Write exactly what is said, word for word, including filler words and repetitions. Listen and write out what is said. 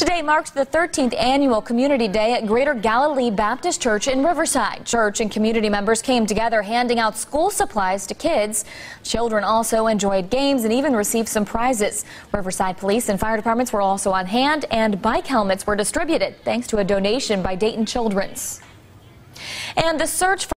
Today marks the thirteenth annual Community Day at Greater Galille Baptist Church in Riverside. Church and community members came together handing out school supplies to kids. Children also enjoyed games and even received some prizes. Riverside police and fire departments were also on hand, and bike helmets were distributed thanks to a donation by Dayton Children's. And the search for